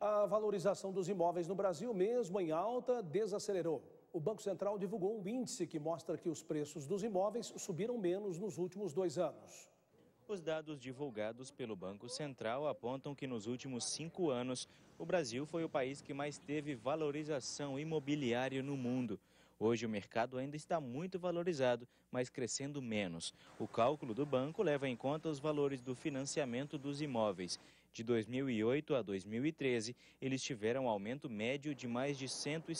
A valorização dos imóveis no Brasil, mesmo em alta, desacelerou. O Banco Central divulgou um índice que mostra que os preços dos imóveis subiram menos nos últimos 2 anos. Os dados divulgados pelo Banco Central apontam que nos últimos 5 anos, o Brasil foi o país que mais teve valorização imobiliária no mundo. Hoje o mercado ainda está muito valorizado, mas crescendo menos. O cálculo do banco leva em conta os valores do financiamento dos imóveis. De 2008 a 2013, eles tiveram um aumento médio de mais de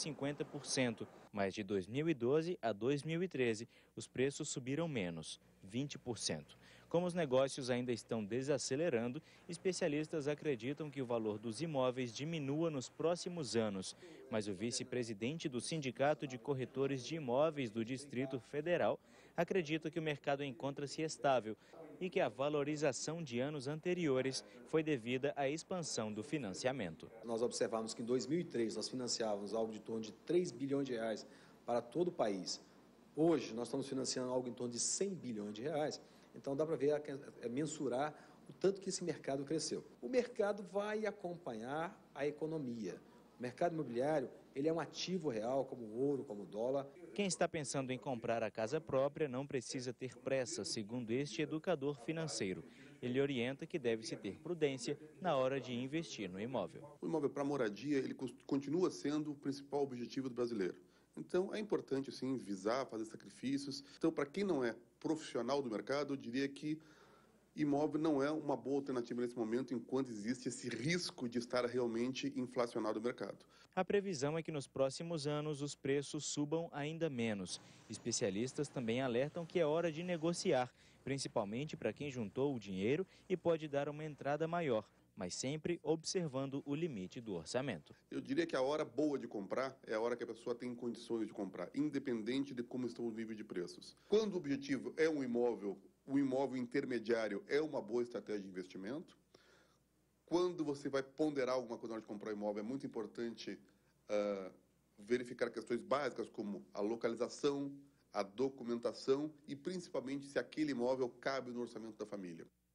150%, mas de 2012 a 2013, os preços subiram menos, 20%. Como os negócios ainda estão desacelerando, especialistas acreditam que o valor dos imóveis diminua nos próximos anos. Mas o vice-presidente do Sindicato de Corretores de Imóveis do Distrito Federal acredita que o mercado encontra-se estável e que a valorização de anos anteriores foi devida à expansão do financiamento. Nós observamos que em 2003 nós financiávamos algo de torno de 3 bilhões de reais para todo o país. Hoje nós estamos financiando algo em torno de 100 bilhões de reais. Então dá para ver, mensurar o tanto que esse mercado cresceu. O mercado vai acompanhar a economia. O mercado imobiliário, ele é um ativo real, como o ouro, como o dólar. Quem está pensando em comprar a casa própria não precisa ter pressa, segundo este educador financeiro. Ele orienta que deve-se ter prudência na hora de investir no imóvel. O imóvel para moradia, ele continua sendo o principal objetivo do brasileiro. Então, é importante, sim, visar, fazer sacrifícios. Então, para quem não é profissional do mercado, eu diria que imóvel não é uma boa alternativa nesse momento, enquanto existe esse risco de estar realmente inflacionado o mercado. A previsão é que nos próximos anos os preços subam ainda menos. Especialistas também alertam que é hora de negociar, principalmente para quem juntou o dinheiro e pode dar uma entrada maior, mas sempre observando o limite do orçamento. Eu diria que a hora boa de comprar é a hora que a pessoa tem condições de comprar, independente de como estão os níveis de preços. Quando o objetivo é um imóvel, o imóvel intermediário é uma boa estratégia de investimento. Quando você vai ponderar alguma coisa na hora de comprar um imóvel, é muito importante verificar questões básicas como a localização, a documentação e principalmente se aquele imóvel cabe no orçamento da família.